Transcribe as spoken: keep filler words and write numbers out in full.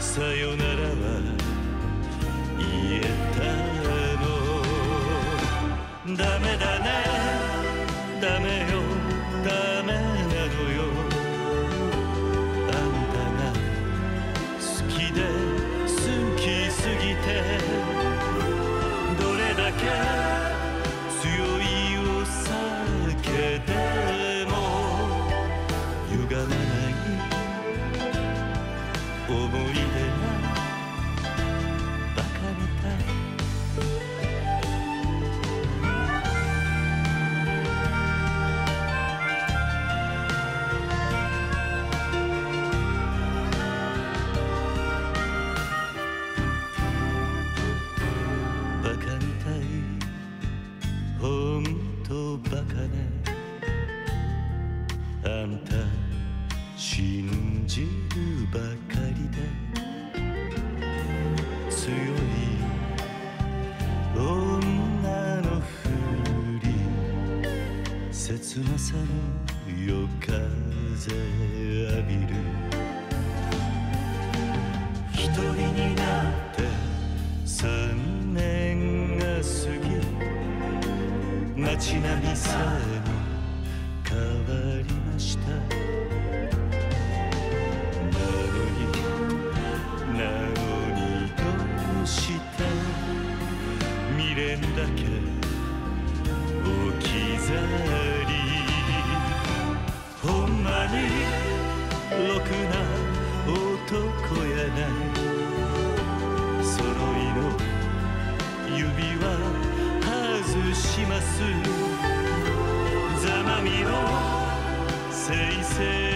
さよならは言えたの。ダメだね、ダメよ、ダメなのよ。あんたが好きで好きすぎて、どれだけ強いお酒でも歪まない思い出がバカみたい。バカみたい、ほんとバカね。あんた信じるばかりで強い女のふり、切なさの夜風浴びる。一人になって三年が過ぎ、街並みさえも変わりました。なのになのにどうして未練だけ置き去り。ほんまにろくな男やない。揃いの指輪外します。ざまみのせいせい